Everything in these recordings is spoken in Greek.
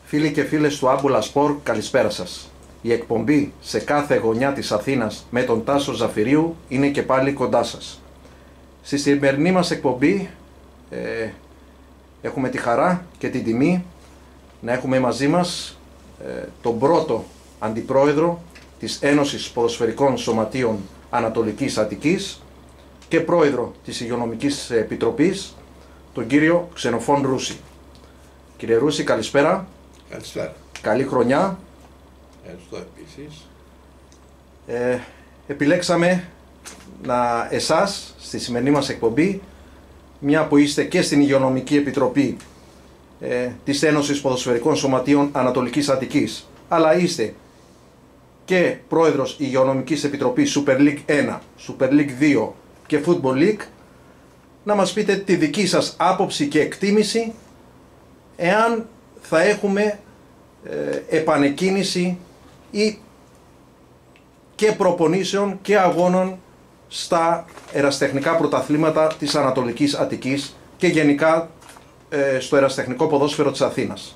Φίλοι και φίλες του Άμπουλα Σπορ, καλησπέρα σας. Η εκπομπή σε κάθε γωνιά της Αθήνας με τον Τάσο Ζαφυρίου είναι και πάλι κοντά σας. Στη σημερινή μας εκπομπή έχουμε τη χαρά και την τιμή να έχουμε μαζί μας τον πρώτο αντιπρόεδρο της Ένωσης Ποδοσφαιρικών Σωματείων Ανατολικής Αττικής και πρόεδρο της Υγειονομικής Επιτροπής, τον κύριο Ξενοφών Ρούση. Κύριε Ρούση, καλησπέρα. Καλησπέρα. Καλή χρονιά. Ευχαριστώ επίσης. Επιλέξαμε εσάς στη σημερινή μας εκπομπή, μια που είστε και στην Υγειονομική Επιτροπή της Ένωσης Ποδοσφαιρικών Σωματείων Ανατολικής Αττικής, αλλά είστε και πρόεδρος Υγειονομικής Επιτροπής Super League 1, Super League 2 και Football League, να μας πείτε τη δική σας άποψη και εκτίμηση εάν θα έχουμε επανεκκίνηση ή και προπονήσεων και αγώνων στα ερασιτεχνικά πρωταθλήματα της Ανατολικής Αττικής και γενικά στο ερασιτεχνικό ποδόσφαιρο της Αθήνας.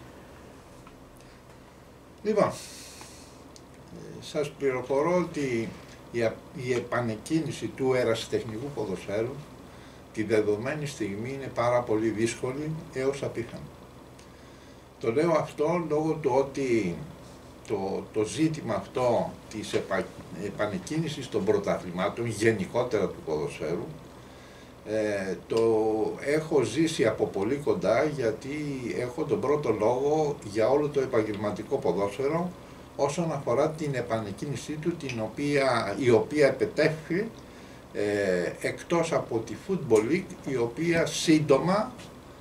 Λοιπόν, σας πληροφορώ ότι η επανεκκίνηση του ερασιτεχνικού ποδοσφαίρου τη δεδομένη στιγμή είναι πάρα πολύ δύσκολη έως απίθανο. Το λέω αυτό λόγω του ότι το ζήτημα αυτό της επανεκκίνησης των πρωταθλημάτων, γενικότερα του ποδοσφαίρου, το έχω ζήσει από πολύ κοντά, γιατί έχω τον πρώτο λόγο για όλο το επαγγελματικό ποδόσφαιρο όσον αφορά την επανεκκίνησή του, η οποία επετέφθη εκτός από τη Football League, η οποία σύντομα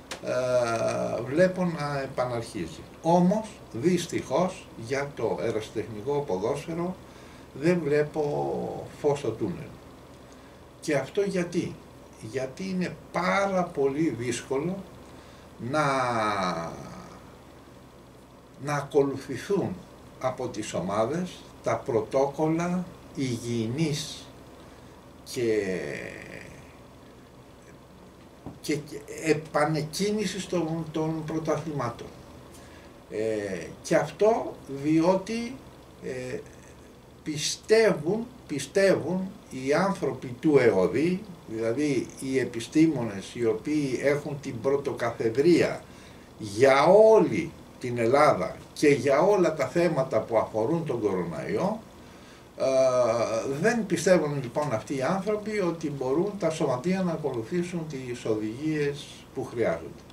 βλέπω να επαναρχίζει. Όμως δυστυχώς για το ερασιτεχνικό ποδόσφαιρο δεν βλέπω φως στο τούνελ. Και αυτό γιατί είναι πάρα πολύ δύσκολο να ακολουθηθούν από τις ομάδες τα πρωτόκολλα υγιεινής και επανεκκίνησης των πρωταθλημάτων. Και αυτό διότι πιστεύουν οι άνθρωποι του ΕΟΔΗ, δηλαδή οι επιστήμονες οι οποίοι έχουν την πρωτοκαθεδρία για όλη την Ελλάδα και για όλα τα θέματα που αφορούν τον κοροναϊό, δεν πιστεύουν λοιπόν αυτοί οι άνθρωποι ότι μπορούν τα σωματεία να ακολουθήσουν τις οδηγίες που χρειάζονται.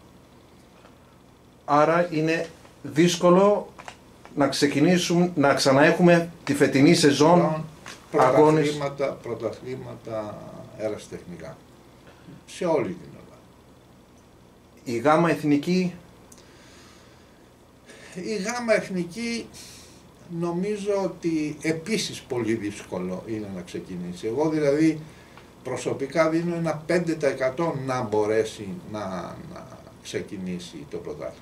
Άρα είναι δύσκολο να ξεκινήσουμε, να ξαναέχουμε τη φετινή σεζόν αγώνες. Πρωταθλήματα ερασιτεχνικά σε όλη την Ελλάδα. Η Γάμα Εθνική. Η Γάμα Εθνική νομίζω ότι επίσης πολύ δύσκολο είναι να ξεκινήσει. Εγώ δηλαδή προσωπικά δίνω ένα 5% να μπορέσει να ξεκινήσει το πρωτάθλημα.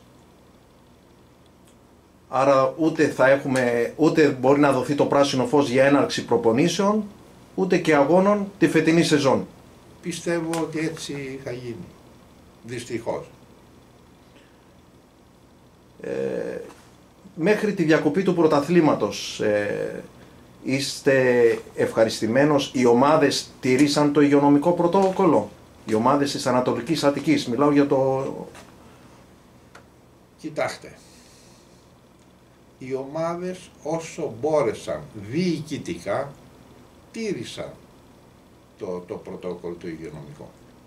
Άρα ούτε μπορεί να δοθεί το πράσινο φως για έναρξη προπονήσεων, ούτε και αγώνων τη φετινή σεζόν. Πιστεύω ότι έτσι θα γίνει, δυστυχώς. Μέχρι τη διακοπή του πρωταθλήματος είστε ευχαριστημένος? Οι ομάδες τηρήσαν το υγειονομικό πρωτόκολλο? Οι ομάδες της Ανατολικής Αττικής, μιλάω για το... Κοιτάξτε, οι ομάδες όσο μπόρεσαν διοικητικά τήρησαν το πρωτόκολλο του υγειονομικού.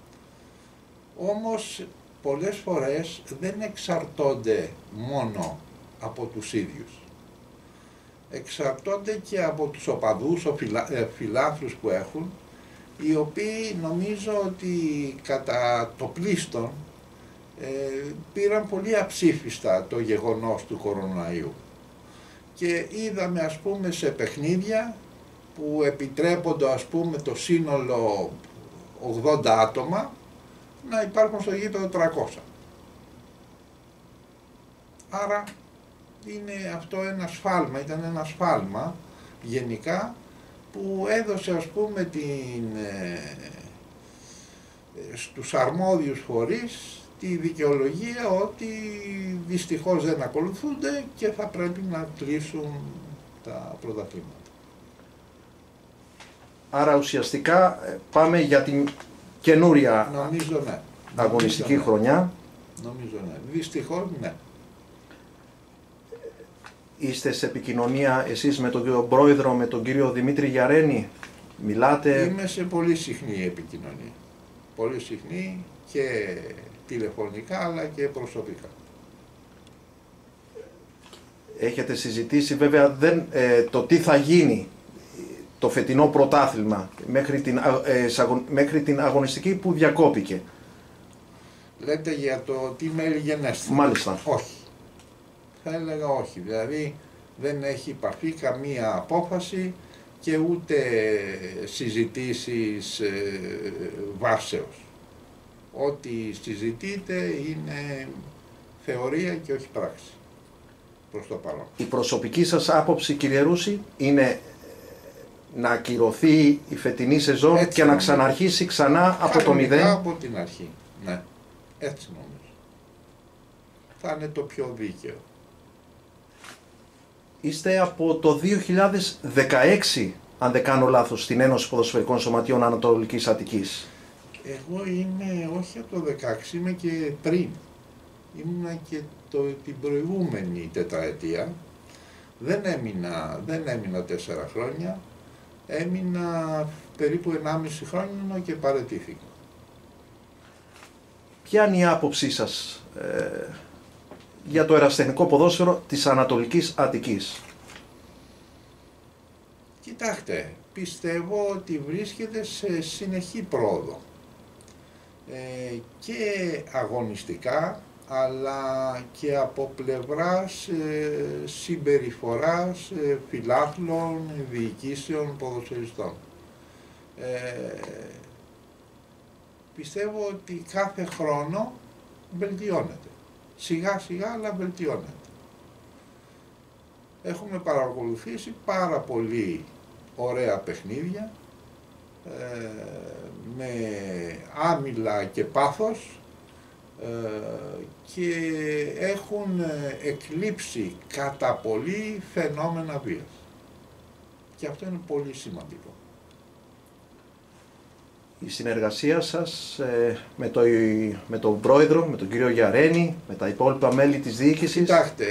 Όμως πολλές φορές δεν εξαρτώνται μόνο από τους ίδιους. Εξαρτώνται και από τους οπαδούς, φιλάθλους που έχουν, οι οποίοι νομίζω ότι κατά το πλείστον πήραν πολύ αψήφιστα το γεγονός του κοροναϊού. Και είδαμε ας πούμε σε παιχνίδια που επιτρέπονται ας πούμε το σύνολο 80 άτομα να υπάρχουν στο γήπεδο 300. Άρα είναι αυτό ένα σφάλμα, ήταν ένα σφάλμα γενικά που έδωσε ας πούμε στους αρμόδιους φορείς τη δικαιολογία ότι δυστυχώς δεν ακολουθούνται και θα πρέπει να κλείσουν τα πρωταθλήματα. Άρα ουσιαστικά πάμε για την καινούρια Νομίζω ναι. αγωνιστική χρονιά. Νομίζω ναι. Δυστυχώς ναι. Είστε σε επικοινωνία εσείς με τον κύριο Πρόεδρο, με τον κύριο Δημήτρη Γιαρένη, μιλάτε? Είμαι σε πολύ συχνή επικοινωνία. Πολύ συχνή και τηλεφωνικά αλλά και προσωπικά. Έχετε συζητήσει βέβαια το τι θα γίνει το φετινό πρωτάθλημα μέχρι την αγωνιστική που διακόπηκε? Λέτε για το τι μέλη γενέστε? Μάλιστα. Όχι. Θα έλεγα όχι. Δηλαδή δεν έχει υπαρθεί καμία απόφαση και ούτε συζητήσεις βάσεως. Ό,τι συζητείτε είναι θεωρία και όχι πράξη προς το παρόν. Η προσωπική σας άποψη, κύριε Ρούση, είναι να ακυρωθεί η φετινή σεζόν έτσι και να ξαναρχίσει ξανά από το μηδέν? Από την αρχή, ναι. Έτσι νομίζω. Θα είναι το πιο δίκαιο. Είστε από το 2016, αν δεν κάνω λάθος, στην Ένωση Ποδοσφαιρικών Σωματείων Ανατολικής Αττικής. Εγώ είμαι όχι από το 2016, είμαι και πριν. Ήμουνα και την προηγούμενη τετραετία. Δεν έμεινα 4 χρόνια. Έμεινα περίπου 1,5 χρόνια και παραιτήθηκα. Ποια είναι η άποψή σας για το ερασιτεχνικό ποδόσφαιρο της Ανατολικής Αττικής? Κοιτάξτε, πιστεύω ότι βρίσκεται σε συνεχή πρόοδο και αγωνιστικά αλλά και από πλευράς συμπεριφοράς φιλάθλων, διοικήσεων, ποδοσφαιριστών. Πιστεύω ότι κάθε χρόνο βελτιώνεται. Σιγά σιγά αλλά βελτιώνεται. Έχουμε παρακολουθήσει πάρα πολύ ωραία παιχνίδια με άμυλα και πάθος και έχουν εκλείψει κατά πολύ φαινόμενα βίας. Και αυτό είναι πολύ σημαντικό. Η συνεργασία σας με τον Πρόεδρο, με τον κύριο Γιαρένη, με τα υπόλοιπα μέλη της διοίκησης? Κοιτάξτε,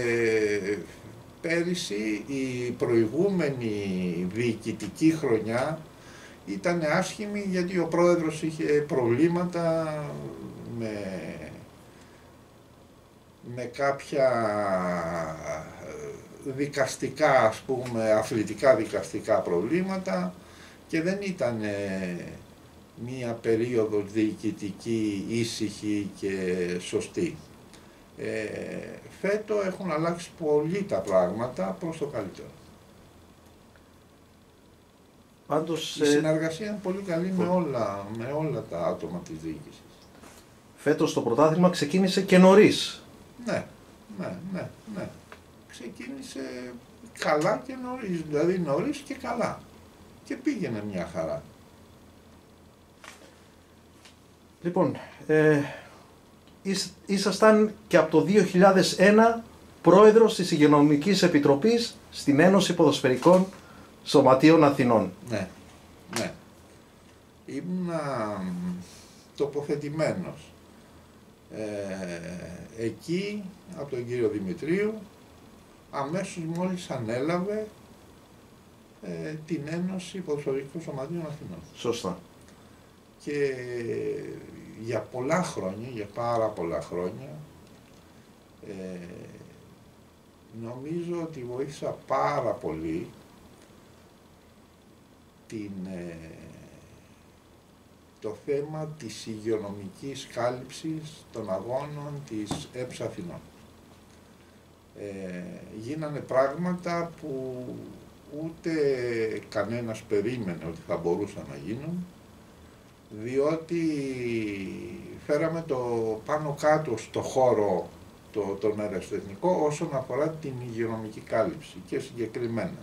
πέρυσι η προηγούμενη διοικητική χρονιά ήταν άσχημη γιατί ο Πρόεδρος είχε προβλήματα με κάποια δικαστικά, ας πούμε, αθλητικά δικαστικά προβλήματα και δεν ήταν μία περίοδος διοικητική ήσυχη και σωστή. Φέτο έχουν αλλάξει πολύ τα πράγματα προς το καλύτερο. Πάντως, η συνεργασία είναι πολύ καλή με όλα τα άτομα της διοίκησης. Φέτος το πρωτάθλημα ξεκίνησε και νωρίς. Ναι. Ξεκίνησε καλά και νωρίς, δηλαδή νωρίς και καλά. Και πήγαινε μια χαρά. Λοιπόν, ήσασταν και από το 2001 πρόεδρος της Υγειονομικής Επιτροπής στην Ένωση Ποδοσφαιρικών Σωματείων Αθηνών. Ναι. Ήμουνα τοποθετημένος εκεί από τον κύριο Δημητρίου αμέσως μόλις ανέλαβε την Ένωση Ποδοσφαιρικών Σωματείων Αθηνών. Σωστά. Και για πολλά χρόνια, για πάρα πολλά χρόνια, νομίζω ότι βοήθησα πάρα πολύ το θέμα της υγειονομικής κάλυψης των αγώνων της ΕΠΣ Αθηνών. Γίνανε πράγματα που ούτε κανένας περίμενε ότι θα μπορούσαν να γίνουν, διότι φέραμε το πάνω κάτω στο χώρο τον αεραστεχνικό όσον αφορά την υγειονομική κάλυψη και συγκεκριμένα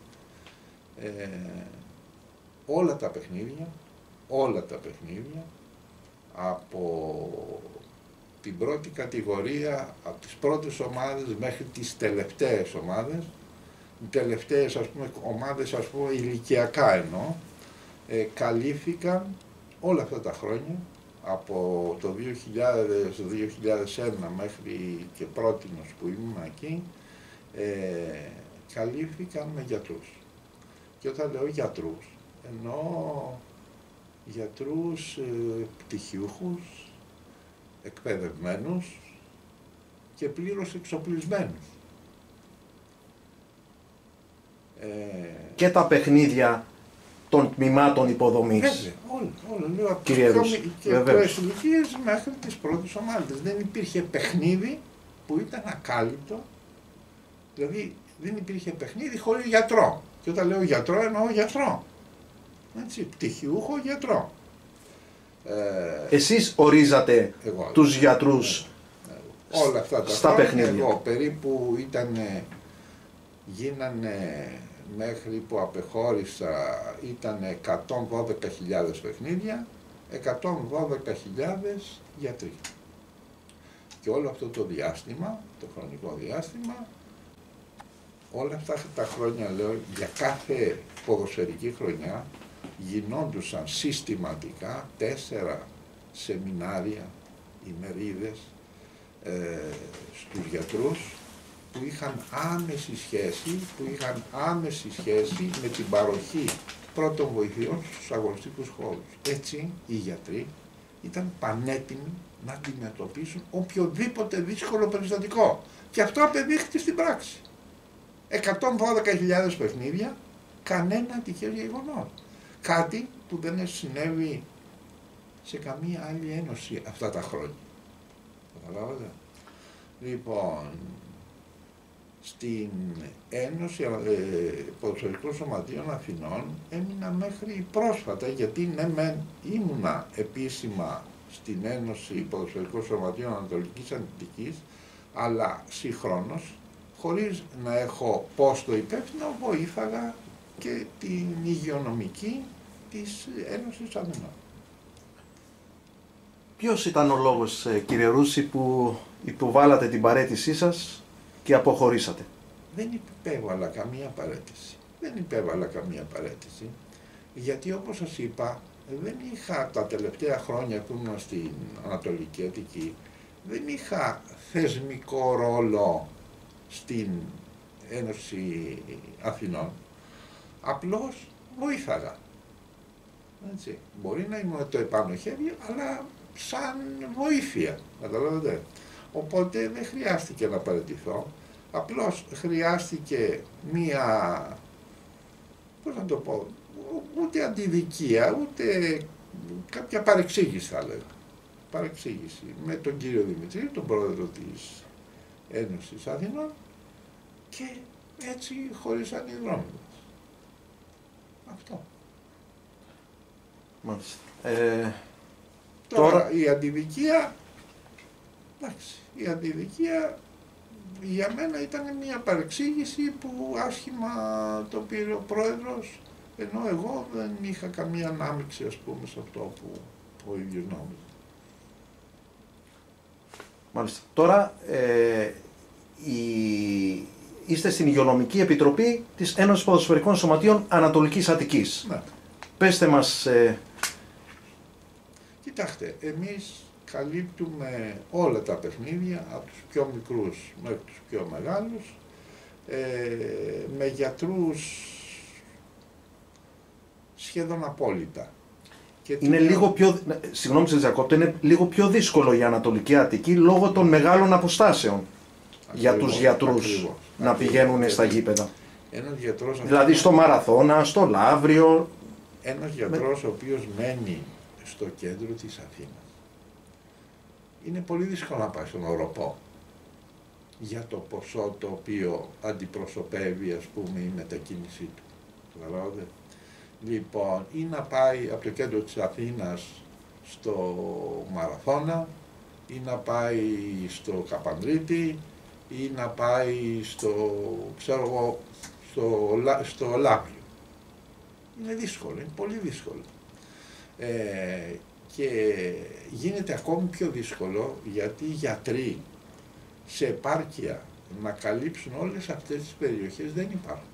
όλα τα παιχνίδια από την πρώτη κατηγορία, από τις πρώτες ομάδες μέχρι τις τελευταίες ομάδες. Οι τελευταίες, ας πούμε, ομάδες, ας πούμε, ηλικιακά εννοώ, καλύφθηκαν όλα αυτά τα χρόνια, από το 2000-2001 μέχρι και πρότινος που ήμουν εκεί, καλύφθηκαν με γιατρούς. Και όταν λέω γιατρούς, εννοώ γιατρούς πτυχιούχους, εκπαιδευμένους και πλήρως εξοπλισμένους. Και τα παιχνίδια των τμήματων υποδομής. Βέβαια, όλα. Λέω από τις μικρές ηλικίες μέχρι τις πρώτες ομάδες. Δεν υπήρχε παιχνίδι που ήταν ακάλυπτο, δηλαδή δεν υπήρχε παιχνίδι χωρίς γιατρό. Και όταν λέω γιατρό εννοώ γιατρό. Έτσι, πτυχιούχο γιατρό. Εσείς ορίζατε τους γιατρούς όλα αυτά τα στα χρόνια, παιχνίδια. εγώ περίπου γίνανε μέχρι που απεχώρησα ήταν 112.000 παιχνίδια, 112.000 γιατροί. Και όλο αυτό το διάστημα, το χρονικό διάστημα, όλα αυτά τα χρόνια, λέω, για κάθε ποδοσφαιρική χρονιά γινόντουσαν συστηματικά 4 σεμινάρια, ημερίδες, στους γιατρούς που είχαν άμεση σχέση με την παροχή πρώτων βοηθειών στους αγωνιστικούς χώρους. Έτσι οι γιατροί ήταν πανέτοιμοι να αντιμετωπίσουν οποιοδήποτε δύσκολο περιστατικό. Και αυτό απεδείχθηκε στην πράξη. 112.000 παιχνίδια, κανένα τυχαίο γεγονός. Κάτι που δεν συνέβη σε καμία άλλη ένωση αυτά τα χρόνια. Καταλάβατε. Λοιπόν, στην Ένωση Ποδοσφαιρικών Σωματείων Αθηνών έμεινα μέχρι πρόσφατα, γιατί ναι ήμουνα επίσημα στην Ένωση Ποδοσφαιρικών Σωματείων Ανατολικής Αντιτικής, αλλά συγχρόνως, χωρίς να έχω πόστο υπεύθυνο, βοήθαγα και την υγειονομική της Ένωσης Αθηνών. Ποιος ήταν ο λόγος, κύριε Ρούση, που υποβάλατε την παραίτησή σας και αποχωρήσατε? Δεν υπέβαλα καμία παραίτηση, γιατί όπως σας είπα, δεν είχα τα τελευταία χρόνια που ήμουν στην Ανατολική Αττική, δεν είχα θεσμικό ρόλο στην Ένωση Αθηνών, απλώς βοήθαγα. Έτσι. Μπορεί να είμαι το επάνω χέρι, αλλά σαν βοήθεια, καταλαβαίνετε. Οπότε δεν χρειάστηκε να παραιτηθώ, απλώς χρειάστηκε μία, πώς να το πω, ούτε αντιδικία, ούτε κάποια παρεξήγηση θα λέγα. Παρεξήγηση με τον κύριο Δημητρή, τον πρόεδρο της Ένωσης Αθηνών, και έτσι χωρίσαν οι δρόμοι μας. Αυτό. Μάλιστα. Τώρα η αντιδικία, εντάξει, η αντιδικία για μένα ήταν μια παρεξήγηση που άσχημα το πήρε ο πρόεδρος, ενώ εγώ δεν είχα καμία ανάμειξη, ας πούμε, σε αυτό που ο ίδιος νόμιζε. Μάλιστα. Τώρα είστε στην Υγειονομική Επιτροπή της Ένωσης Ποδοσφαιρικών Σωματείων Ανατολικής Αττικής. Ναι. Πέστε μας... Κοιτάξτε, εμείς καλύπτουμε όλα τα παιχνίδια, από τους πιο μικρούς μέχρι τους πιο μεγάλους, με γιατρούς σχεδόν απόλυτα. Και είναι λίγο πιο, συγγνώμη σας διακόπτω, είναι λίγο πιο δύσκολο η Ανατολική Αττική λόγω των μεγάλων αποστάσεων για τους γιατρούς να πηγαίνουν στα γήπεδα. Ένας γιατρός, δηλαδή στο Μαραθώνα, στο Λαύριο. Ένας γιατρός ο οποίος μένει στο κέντρο της Αθήνας, είναι πολύ δύσκολο να πάει στον Οροπό για το ποσό το οποίο αντιπροσωπεύει, ας πούμε, η μετακίνησή του. Καταλάβατε. Λοιπόν, ή να πάει από το κέντρο της Αθήνας στο Μαραθώνα, ή να πάει στο Καπανδρίτη, ή να πάει στο Λαύριο. Είναι δύσκολο, είναι πολύ δύσκολο. Και γίνεται ακόμη πιο δύσκολο γιατί οι γιατροί σε επάρκεια να καλύψουν όλες αυτές τις περιοχές δεν υπάρχουν.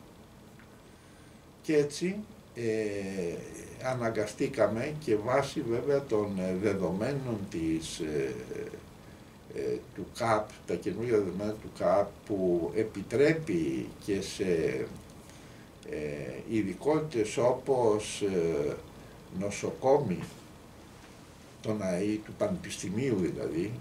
Και έτσι αναγκαστήκαμε και βάσει βέβαια των δεδομένων του ΚΑΠ, τα καινούργια δεδομένα του ΚΑΠ που επιτρέπει και σε ειδικότητες όπως νοσοκόμοι, των ΑΕΗ, του Πανεπιστημίου δηλαδή,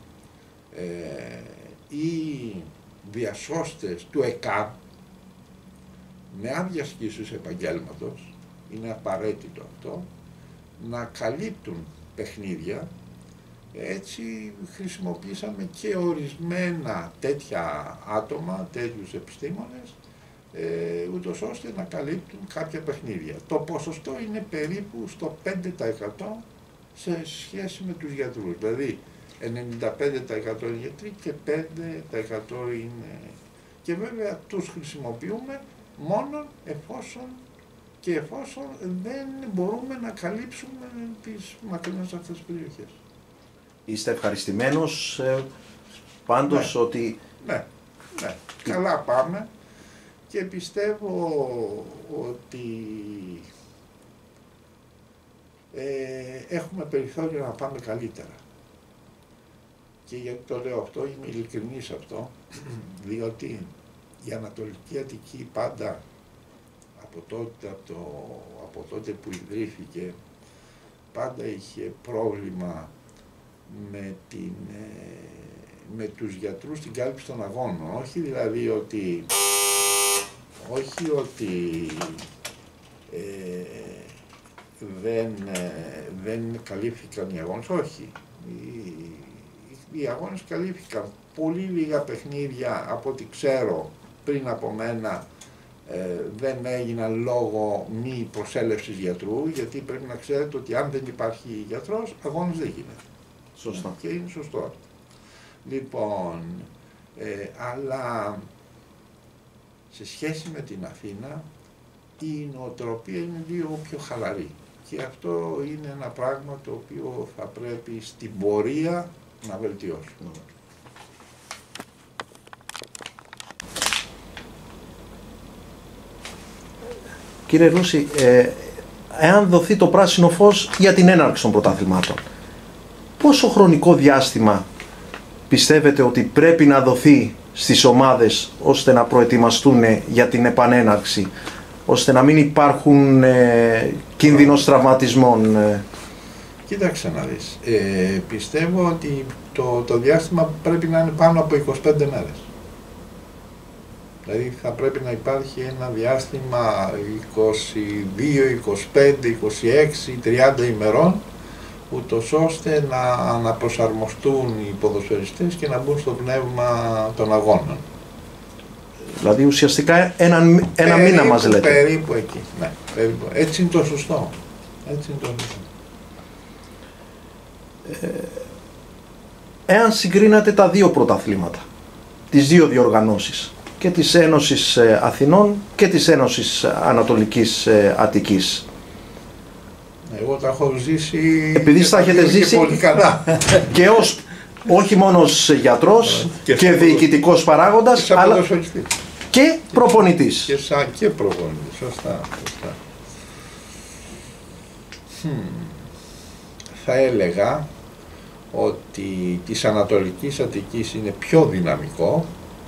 ή διασώστες του ΕΚΑ με άδεια ασκήσεως επαγγέλματος, είναι απαραίτητο αυτό, να καλύπτουν παιχνίδια. Έτσι χρησιμοποίησαμε και ορισμένα τέτοια άτομα, τέτοιους επιστήμονες, ούτως ώστε να καλύπτουν κάποια παιχνίδια. Το ποσοστό είναι περίπου στο 5% σε σχέση με τους γιατρούς. Δηλαδή 95% είναι γιατροί και 5% είναι... Και βέβαια τους χρησιμοποιούμε μόνο εφόσον δεν μπορούμε να καλύψουμε τις μακρινές αυτές τις περιοχές. Είστε ευχαριστημένος πάντως ναι, ότι... Ναι, καλά πάμε και πιστεύω ότι έχουμε περιθώριο να πάμε καλύτερα. Και γιατί το λέω αυτό, είμαι ειλικρινής αυτό, διότι η Ανατολική Αττική πάντα από τότε που ιδρύθηκε πάντα είχε πρόβλημα με τους γιατρούς στην κάλυψη των αγώνων. Όχι δηλαδή ότι δεν καλύφθηκαν οι αγώνες, όχι. Οι αγώνες καλύφθηκαν. Πολύ λίγα παιχνίδια από ό,τι ξέρω πριν από μένα δεν έγιναν λόγω μη προσέλευσης γιατρού, γιατί πρέπει να ξέρετε ότι αν δεν υπάρχει γιατρός, αγώνες δεν γίνεται. Σωστά. Και είναι σωστό. Λοιπόν, αλλά σε σχέση με την Αθήνα, η νοοτροπία είναι λίγο πιο χαλαρή. Και αυτό είναι ένα πράγμα το οποίο θα πρέπει στην πορεία να βελτιώσουμε. Κύριε Ρούση, εάν δοθεί το πράσινο φως για την έναρξη των πρωταθλημάτων, πόσο χρονικό διάστημα πιστεύετε ότι πρέπει να δοθεί στις ομάδες ώστε να προετοιμαστούν για την επανέναρξη, ώστε να μην υπάρχουν κίνδυνος τραυματισμών? Κοίταξε να δεις. Πιστεύω ότι το διάστημα πρέπει να είναι πάνω από 25 μέρες. Δηλαδή θα πρέπει να υπάρχει ένα διάστημα 22, 25, 26, 30 ημερών, ούτως ώστε να αναπροσαρμοστούν οι ποδοσφαιριστές και να μπουν στο πνεύμα των αγώνων. Δηλαδή ουσιαστικά ένα μήνα μας λέτε. Περίπου εκεί, ναι. Περίπου. Έτσι είναι το σωστό. Εάν συγκρίνατε τα δύο πρωταθλήματα, τις δύο διοργανώσεις, και της Ένωσης Αθηνών και της Ένωσης Ανατολικής Αττικής. Εγώ τα έχω ζήσει. Επειδή τα έχετε ζήσει πολύ καλά. Και ως όχι μόνο ως γιατρός και διοικητικός παράγοντας, αλλά και προπονητής. Και προπονητής, σωστά. Θα έλεγα ότι της Ανατολικής Αττικής είναι πιο δυναμικό,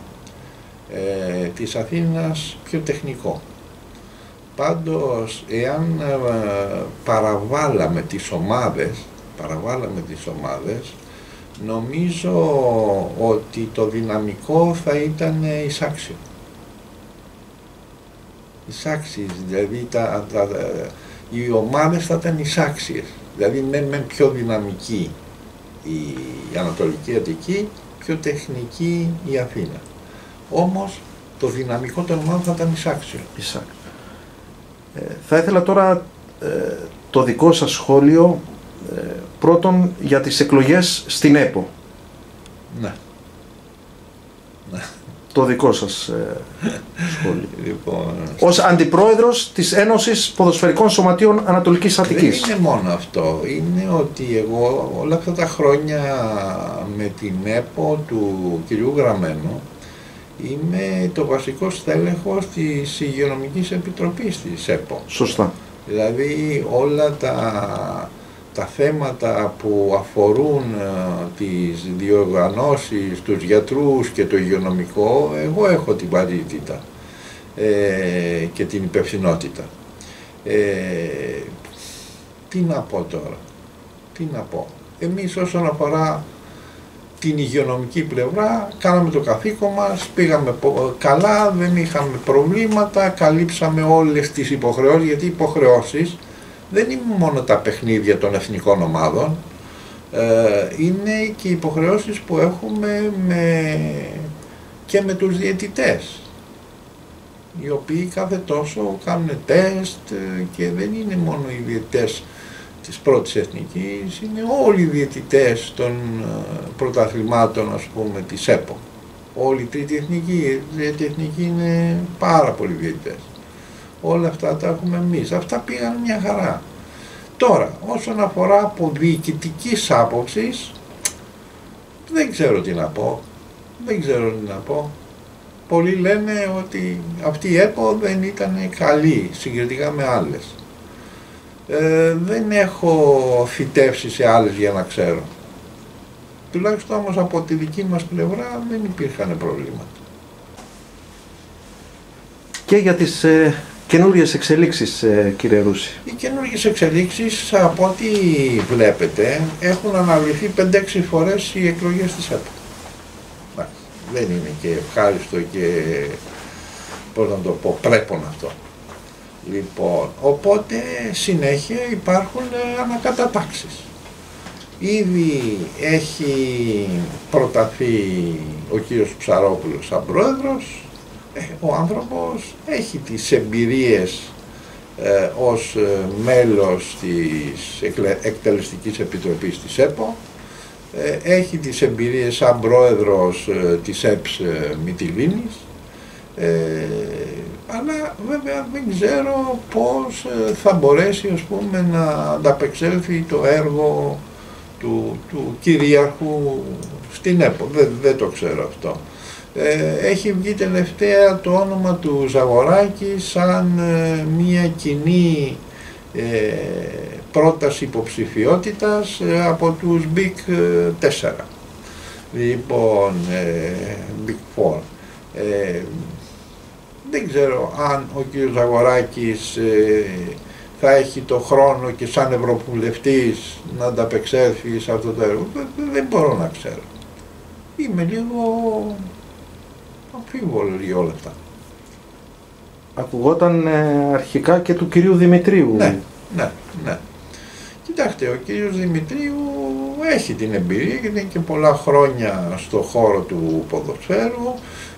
της Αθήνας πιο τεχνικό. Πάντως, εάν παραβάλαμε τις ομάδες, νομίζω ότι το δυναμικό θα ήταν εισάξιο. Εισάξιες, δηλαδή οι ομάδες θα ήταν εισάξιες. Δηλαδή με πιο δυναμική η Ανατολική Αττική, πιο τεχνική η Αθήνα. Όμως το δυναμικό των ομάδων θα ήταν εισάξιο. Θα ήθελα τώρα το δικό σας σχόλιο πρώτον για τις εκλογές στην ΕΠΟ. Ναι. το δικό σας σχόλιο. Λοιπόν, ως αντιπρόεδρος της Ένωσης Ποδοσφαιρικών Σωματείων Ανατολικής Αττικής. δεν είναι μόνο αυτό. Είναι ότι εγώ όλα αυτά τα χρόνια με την ΕΠΟ του κυρίου Γραμμένου είμαι το βασικό στέλεχος της Υγειονομικής Επιτροπής της ΕΠΟ. Σωστά. Δηλαδή όλα τα θέματα που αφορούν τις διοργανώσεις, τους γιατρούς και το υγειονομικό, εγώ έχω την βαρύτητα και την υπευθυνότητα. Τι να πω τώρα, τι να πω. Εμείς όσον αφορά την υγειονομική πλευρά, κάναμε το καθήκον μας, πήγαμε καλά, δεν είχαμε προβλήματα, καλύψαμε όλες τις υποχρεώσεις, γιατί οι υποχρεώσεις δεν είναι μόνο τα παιχνίδια των εθνικών ομάδων, είναι και οι υποχρεώσεις που έχουμε και με τους διαιτητές, οι οποίοι κάθε τόσο κάνουν τεστ και δεν είναι μόνο οι διαιτητές της πρώτης εθνικής, είναι όλοι οι διαιτητές των πρωταθλημάτων, ας πούμε, της ΕΠΟ. Όλη η τρίτη εθνική, η τρίτη εθνική είναι πάρα πολλοί διαιτητές. Όλα αυτά τα έχουμε εμείς. Αυτά πήγαν μια χαρά. Τώρα, όσον αφορά από διοικητικής άποψης, δεν ξέρω τι να πω. Δεν ξέρω τι να πω. Πολλοί λένε ότι αυτή η ΕΠΟ δεν ήταν καλή συγκριτικά με άλλες. Δεν έχω φυτεύσει σε άλλες για να ξέρω. Τουλάχιστον όμως από τη δική μας πλευρά δεν υπήρχαν προβλήματα. Και για τις καινούριες εξελίξεις, κύριε Ρούση. Οι καινούργιες εξελίξεις, από ό,τι βλέπετε, έχουν αναβληθεί 5-6 φορές οι εκλογές της ΕΠΟ. Δεν είναι και ευχάριστο και, πώς να το πω, πρέπον αυτό. Λοιπόν, οπότε συνέχεια υπάρχουν ανακατατάξεις. Ήδη έχει προταθεί ο κύριος Ψαρόπουλος σαν πρόεδρος, ο άνθρωπος έχει τις εμπειρίες ως μέλος της Εκτελεστικής Επιτροπής της ΕΠΟ, έχει τις εμπειρίες σαν πρόεδρος της ΕΠΣ Μυτιλήνης, αλλά βέβαια δεν ξέρω πώς θα μπορέσει, ας πούμε, να ανταπεξέλθει το έργο του κυρίαρχου στην ΕΠΟ. Δεν το ξέρω αυτό. Έχει βγει τελευταία το όνομα του Ζαγοράκη σαν μια κοινή πρόταση υποψηφιότητας από τους Big 4. Λοιπόν, Big 4. Δεν ξέρω αν ο κ. Ζαγοράκης θα έχει το χρόνο και σαν ευρωβουλευτής να ανταπεξέλθει σε αυτό το έργο. Δεν μπορώ να ξέρω. Είμαι λίγο αμφίβολο για όλα αυτά. Ακουγόταν αρχικά και του κυρίου Δημητρίου. Ναι. Κοιτάξτε, ο κύριος Δημητρίου έχει την εμπειρία γιατί είναι και πολλά χρόνια στο χώρο του ποδοσφαίρου,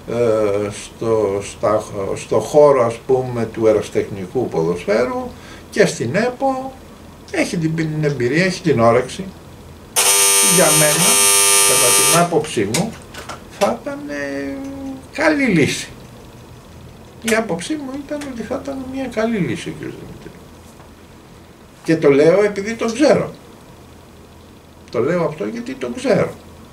στο χώρο, ας πούμε, του ερασιτεχνικού ποδοσφαίρου και στην ΕΠΟ. Έχει την εμπειρία, έχει την όρεξη. Για μένα, κατά την άποψή μου, θα ήταν καλή λύση. Η άποψή μου ήταν ότι θα ήταν μια καλή λύση ο κ. Δημητρίου. Και το λέω επειδή τον ξέρω. Το λέω αυτό γιατί τον ξέρω.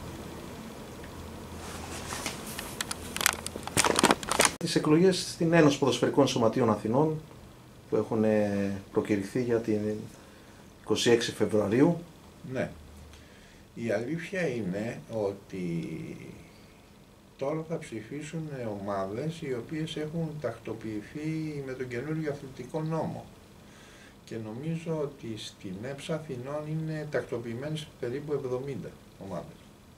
Τις εκλογές στην Ένωση Ποδοσφαιρικών Σωματείων Αθηνών που έχουν προκηρυχθεί για την 26 Φεβρουαρίου. Ναι. Η αλήθεια είναι ότι τώρα θα ψηφίσουν ομάδες οι οποίες έχουν τακτοποιηθεί με τον καινούργιο αθλητικό νόμο. Και νομίζω ότι στην ΕΠΣ Αθηνών είναι τακτοποιημένες περίπου 70 ομάδες.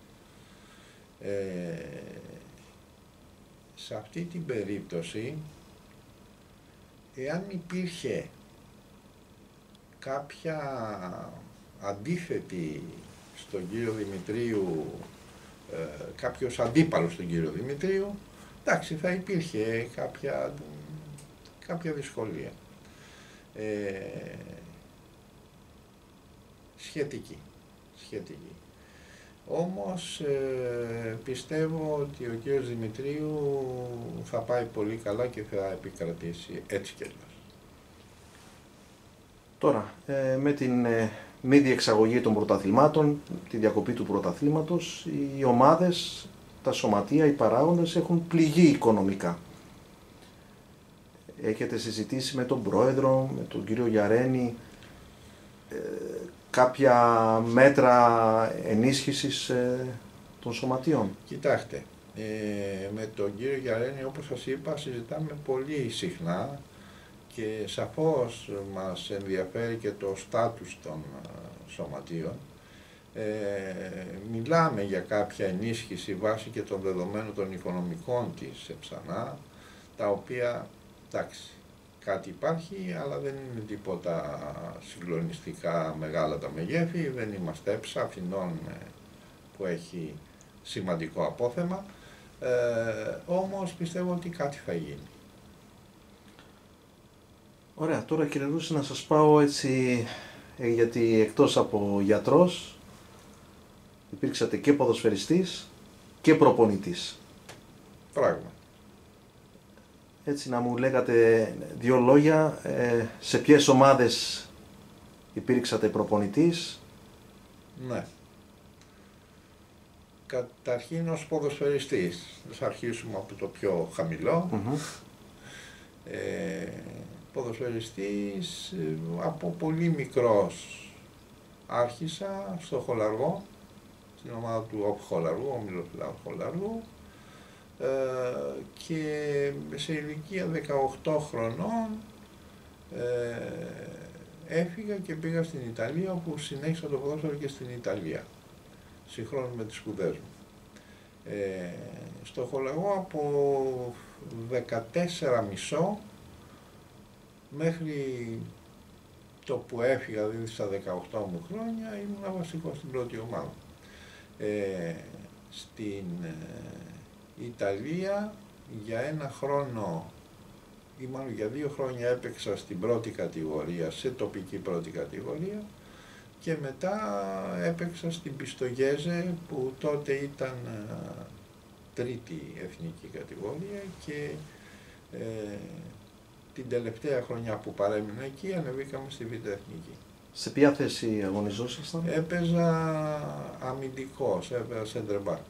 Σε αυτή την περίπτωση, εάν υπήρχε κάποια αντίθετη στον κύριο Δημητρίου, κάποιος αντίπαλος στον κύριο Δημητρίου, εντάξει, θα υπήρχε κάποια δυσκολία. Σχετική. Όμως πιστεύω ότι ο κύριος Δημητρίου θα πάει πολύ καλά και θα επικρατήσει έτσι κι αλλιώς. Τώρα, με την μη διεξαγωγή των πρωταθλημάτων, τη διακοπή του πρωταθλήματος, οι ομάδες, τα σωματεία, οι παράγοντες έχουν πληγεί οικονομικά. Έχετε συζητήσει με τον πρόεδρο, με τον κύριο Γιαρένη, κάποια μέτρα ενίσχυσης των σωματείων? Κοιτάξτε, με τον κύριο Γιαρένη, όπως σας είπα, συζητάμε πολύ συχνά και σαφώς μας ενδιαφέρει και το στάτους των σωματείων. Μιλάμε για κάποια ενίσχυση βάσει και των δεδομένων των οικονομικών της Εψανά, τα οποία, εντάξει, κάτι υπάρχει, αλλά δεν είναι τίποτα συγκλονιστικά μεγάλα τα μεγέθη, δεν είμαστε Έψα, Αθηνών που έχει σημαντικό απόθεμα, όμως πιστεύω ότι κάτι θα γίνει. Ωραία, τώρα κύριε Ρούση, να σας πάω έτσι, γιατί εκτός από γιατρός, υπήρξατε και ποδοσφαιριστής και προπονητής. Πράγμα. Έτσι να μου λέγατε δύο λόγια, σε ποιες ομάδες υπήρξατε προπονητής? Ναι. Καταρχήν ως ποδοσφαιριστής, θα αρχίσουμε από το πιο χαμηλό. Ποδοσφαιριστής από πολύ μικρός άρχισα στο Χολαργό, στην ομάδα του ΟΠ Χολαργού, Όμιλο Φιλάου Χολαργού, και σε ηλικία 18 χρονών έφυγα και πήγα στην Ιταλία, όπου συνέχισα το ποδόσφαιρο και στην Ιταλία, συγχρόνως με τις σπουδές μου. Στο Χολαργό από 14,5 μέχρι το που έφυγα, δηλαδή στα 18 μου χρόνια, ήμουν βασικός στην πρώτη ομάδα. Στην Ιταλία για ένα χρόνο ή μάλλον για 2 χρόνια έπαιξα στην πρώτη κατηγορία, σε τοπική πρώτη κατηγορία, και μετά έπαιξα στην Πιστογέζε, που τότε ήταν τρίτη εθνική κατηγορία, και την τελευταία χρονιά που παρέμεινα εκεί ανεβήκαμε στη Β' Εθνική. Σε ποια θέση αγωνιζόσασταν? Έπαιζα αμυντικός, έπαιζα center back.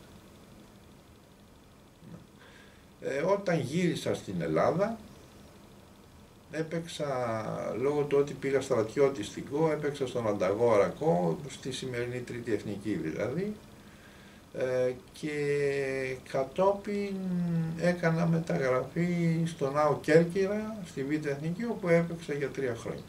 Όταν γύρισα στην Ελλάδα, έπαιξα, λόγω του ότι πήγα στρατιώτη στην ΚΟ, έπαιξα στον Ανταγόρακο, στη σημερινή τρίτη εθνική δηλαδή, και κατόπιν έκανα μεταγραφή στον ΑΟ Κέρκυρα, στη Β' Εθνική, όπου έπαιξα για 3 χρόνια.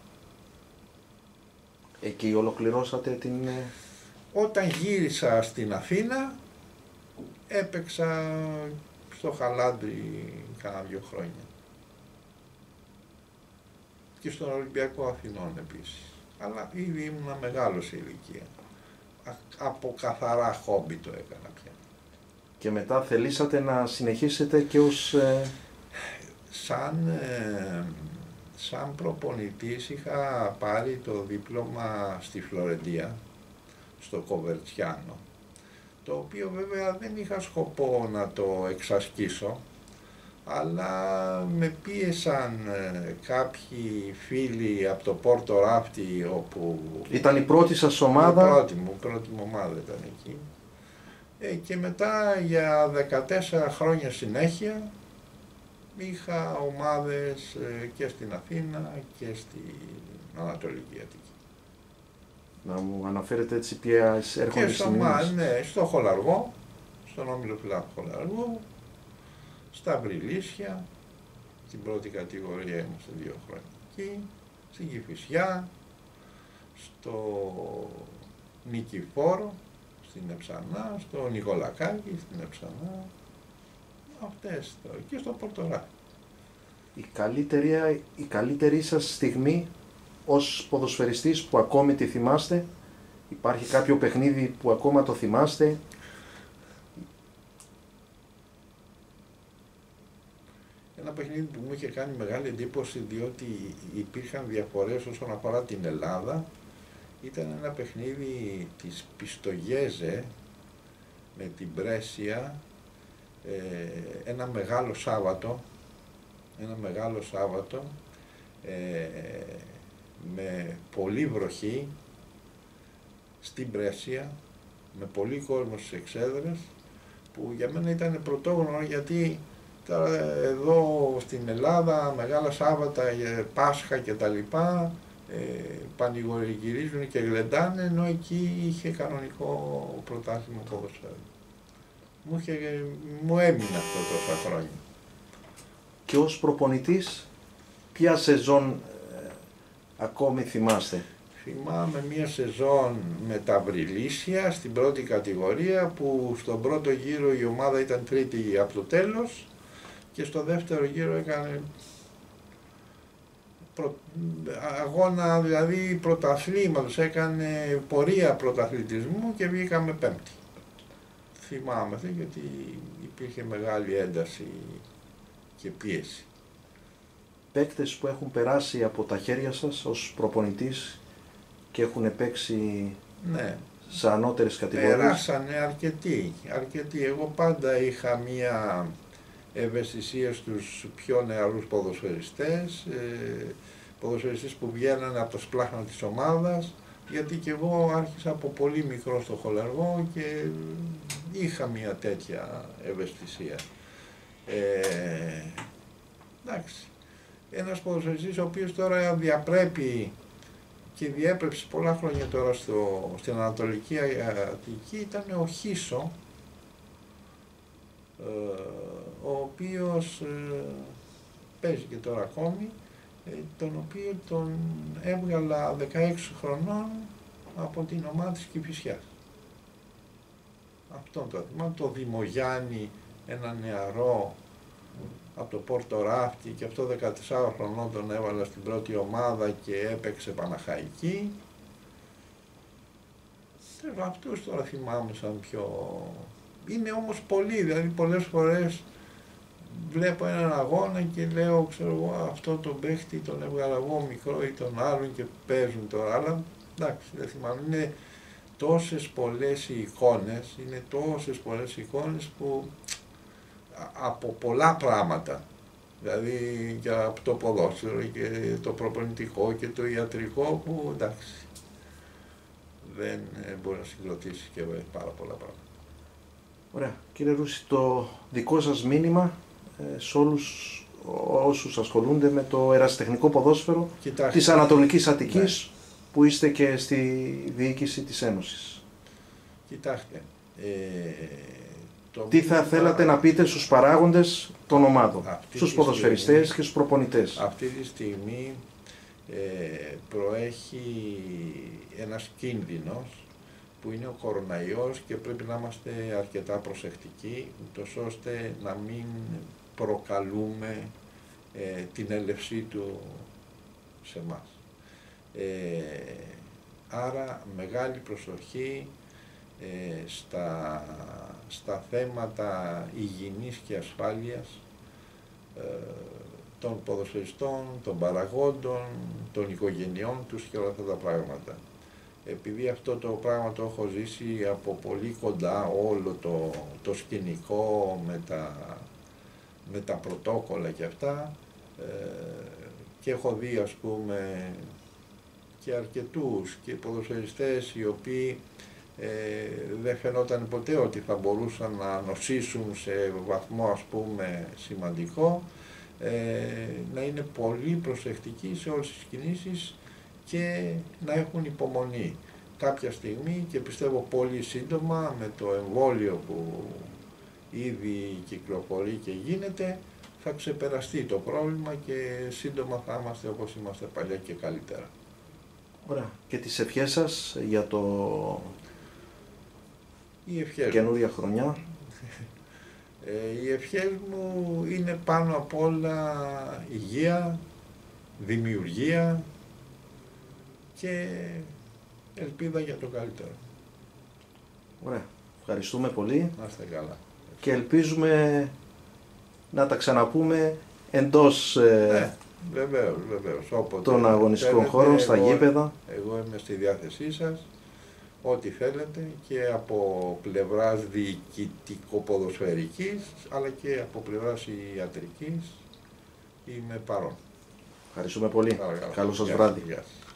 Εκεί ολοκληρώσατε την... Όταν γύρισα στην Αθήνα, έπαιξα στο Χαλάντρι κάνα 2 χρόνια. Και στον Ολυμπιακό Αθηνών επίσης. Αλλά ήδη ήμουν μεγάλος σε ηλικία. Από καθαρά χόμπι το έκανα πια. Και μετά θελήσατε να συνεχίσετε και ως... Σαν προπονητής είχα πάρει το δίπλωμα στη Φλωρεντία, στο Κοβερτσιάνο, το οποίο βέβαια δεν είχα σκοπό να το εξασκήσω, αλλά με πίεσαν κάποιοι φίλοι από το Πόρτο Ράφτη, όπου... Ήταν η πρώτη σας ομάδα? Η πρώτη μου ομάδα ήταν εκεί. Και μετά για 14 χρόνια συνέχεια είχα ομάδες και στην Αθήνα και στην Ανατολική Αττική. Να μου αναφέρετε έτσι ποιες έρχονται στις μνήμες? Ναι, στο Χολαργό, στον Όμιλο Φιλάου Χολαργού, στα Βρυλίσια, στην πρώτη κατηγορία είμαστε 2 χρόνια εκεί, στην Κηφισιά, στο Νικηφόρο, στην Εψανά, στο Νικολακάκη, στην Εψανά, αυτές τώρα, και στο Πορτορά. Η καλύτερη σας στιγμή ως ποδοσφαιριστής που ακόμη τη θυμάστε? Υπάρχει κάποιο παιχνίδι που ακόμα το θυμάστε? Ένα παιχνίδι που μου είχε κάνει μεγάλη εντύπωση, διότι υπήρχαν διαφορές όσον αφορά την Ελλάδα, ήταν ένα παιχνίδι της Πιστογέζε με την Πρέσια ένα μεγάλο Σάββατο με πολλή βροχή στην Πρέσια, με πολύ κόσμο στις εξέδρες, που για μένα ήταν πρωτόγνωρο, γιατί τώρα εδώ στην Ελλάδα μεγάλα Σάββατα, Πάσχα και τα λοιπά, πανηγυρίζουν και γλεντάνε, ενώ εκεί είχε κανονικό πρωτάθλημα ποδοσφαίρου. Μου έμεινε αυτό τόσα χρόνια. Και ως προπονητής, ποια σεζόν ακόμη θυμάστε? Θυμάμαι μία σεζόν με τα Βρυλίσια στην πρώτη κατηγορία, που στον πρώτο γύρο η ομάδα ήταν τρίτη από το τέλος και στο δεύτερο γύρο έκανε αγώνα, δηλαδή πρωταθλήματος, έκανε πορεία πρωταθλητισμού και βγήκαμε πέμπτη. Θυμάμαι, γιατί υπήρχε μεγάλη ένταση και πίεση. Παίκτες που έχουν περάσει από τα χέρια σας ως προπονητής και έχουν παίξει, ναι, σε ανώτερες κατηγορίες? Περάσανε αρκετοί. Εγώ πάντα είχα μία ευαισθησία στους πιο νεαρούς ποδοσφαιριστές, ποδοσφαιριστές που βγαίνανε από το σπλάχνα της ομάδας, γιατί και εγώ άρχισα από πολύ μικρό στο χολεργό και είχα μία τέτοια ευαισθησία. Εντάξει. Ένας ποδοσφαιριστής ο οποίος τώρα διαπρέπει και διέπρεψε πολλά χρόνια τώρα στην Ανατολική Αττική ήταν ο Χίσο, ο οποίος παίζει και τώρα ακόμη, τον οποίο τον έβγαλα 16 χρονών από την ομάδα της Κηφισιάς. Αυτόν το θυμάμαι, το Δημογιάννη, ένα νεαρό από το Πόρτο Ράφτη, και αυτό 14 χρονών τον έβαλα στην πρώτη ομάδα και έπαιξε Παναχαϊκή. Αυτούς τώρα θυμάμαι σαν πιο... Είναι όμως πολλοί, δηλαδή πολλές φορές βλέπω έναν αγώνα και λέω, ξέρω εγώ, αυτό τον παίχτη τον έβγαλα εγώ μικρό ή τον άλλον και παίζουν τώρα, αλλά εντάξει, δεν θυμάμαι. Είναι τόσες πολλές οι εικόνες, που από πολλά πράγματα, δηλαδή και από το ποδόσφαιρο και το προπονητικό και το ιατρικό, που εντάξει, δεν μπορεί να συγκροτήσει και πάρα πολλά πράγματα. Ωραία. Κύριε Ρούση, το δικό σας μήνυμα σε όλους όσους ασχολούνται με το ερασιτεχνικό ποδόσφαιρο της Ανατολικής Αττικής, ναι, που είστε και στη διοίκηση της Ένωσης? Κοιτάξτε, τι θα θέλατε να πείτε στους παράγοντες των ομάδων, στους ποδοσφαιριστές και στους προπονητές? Αυτή τη στιγμή προέχει ένας κίνδυνος που είναι ο κοροναϊός και πρέπει να είμαστε αρκετά προσεκτικοί, ούτως ώστε να μην προκαλούμε την έλευσή του σε εμάς. Άρα μεγάλη προσοχή στα θέματα υγιεινής και ασφάλειας των ποδοσφαιριστών, των παραγόντων, των οικογενειών τους και όλα αυτά τα πράγματα. Επειδή αυτό το πράγμα το έχω ζήσει από πολύ κοντά, όλο το σκηνικό με τα πρωτόκολλα και αυτά, και έχω δει, ας πούμε, και αρκετούς και ποδοσφαιριστές οι οποίοι δεν φαινόταν ποτέ ότι θα μπορούσαν να νοσήσουν σε βαθμό, ας πούμε, σημαντικό, να είναι πολύ προσεκτικοί σε όλες τις κινήσεις και να έχουν υπομονή. Κάποια στιγμή, και πιστεύω πολύ σύντομα, με το εμβόλιο που ήδη κυκλοφορεί και γίνεται, θα ξεπεραστεί το πρόβλημα και σύντομα θα είμαστε όπως είμαστε παλιά και καλύτερα. Ωραία. Και τις ευχές σας για το ευχές καινούρια χρονιά? Οι ευχές μου είναι πάνω απ' όλα υγεία, δημιουργία και ελπίδα για το καλύτερο. Ωραία. Ευχαριστούμε πολύ. Να είστε καλά. Και ελπίζουμε να τα ξαναπούμε εντός βεβαίως, όποτε των αγωνιστικών χώρων, στα γήπεδα. Εγώ είμαι στη διάθεσή σας ό,τι θέλετε και από πλευράς διοικητικο-ποδοσφαιρικής αλλά και από πλευράς ιατρικής είμαι παρόν. Ευχαριστούμε πολύ. Παρακαλώ. Καλό σας Γεια βράδυ. Γεια σας.